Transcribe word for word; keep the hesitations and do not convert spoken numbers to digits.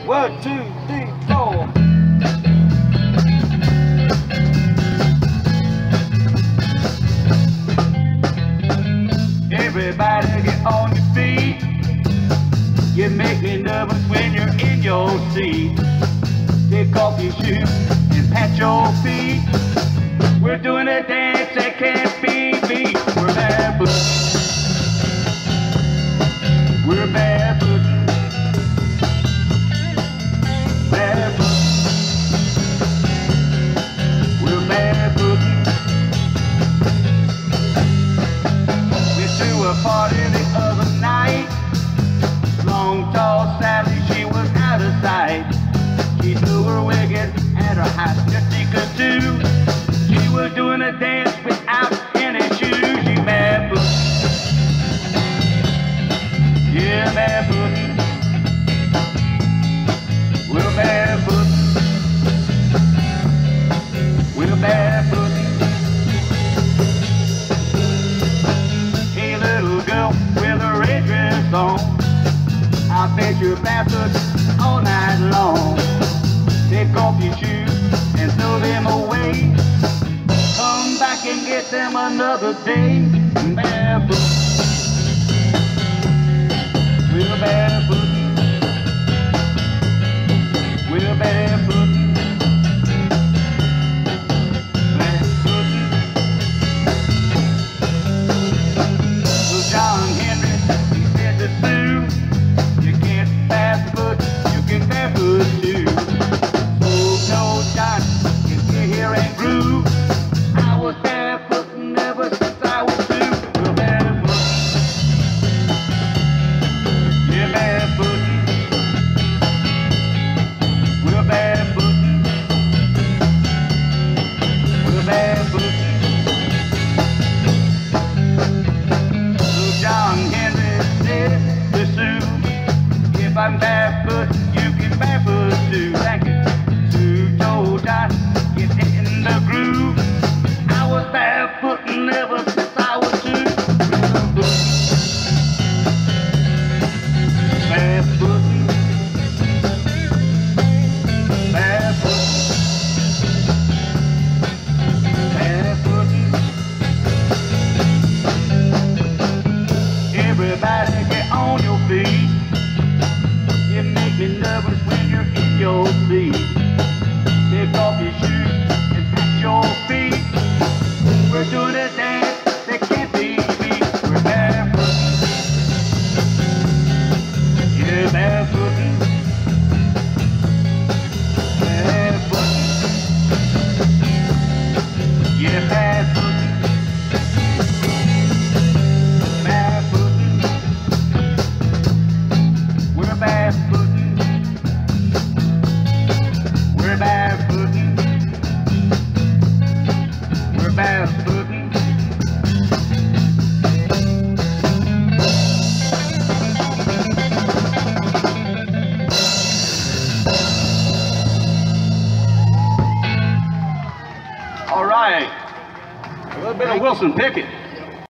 One, two, three, four. Everybody get on your feet. You make me nervous when you're in your seat. Take off your shoes and pat your feet. We're doing a dance that can't be beat. We're barefoot. We're barefoot. Barefoot. We're barefoot. We threw a party the other night. Long, tall Sally, she was out of sight. She threw her wig and her high sneakers too. She was doing a dance without any shoes. She barefoot. Yeah, barefoot. We're barefoot. We're barefoot. Hey, little girl with a red dress on, I bet you're barefoot all night long. Take off your shoes and throw them away. Come back and get them another day. Barefoot. We're barefoot. We're barefoot. Barefoot. So John Henry, he said to Sue, you can't barefoot, you can barefoot too. So no John, can get here and groove. I was barefootin' ever since I was two. We're barefoot. Yeah, barefootin'. We're barefootin'. We're barefootin'. So John Henry said to Sue, if I'm barefoot, you can barefoot too. Thank you. Sue told John, get in the groove. I was barefootin' ever since I was two. Barefootin'. Barefoot. Barefootin'. Everybody get on your feet. You make me nervous when you're in your seat. Take off your shoes and pat your feet. We're doing a dance that can't be beat. We're barefoot. Yeah, barefootin'. Barefoot. Yeah, barefootin'. Barefootin'. We're barefootin'. We're barefootin'. We're barefootin'. All right, a little bit of Wilson Pickett.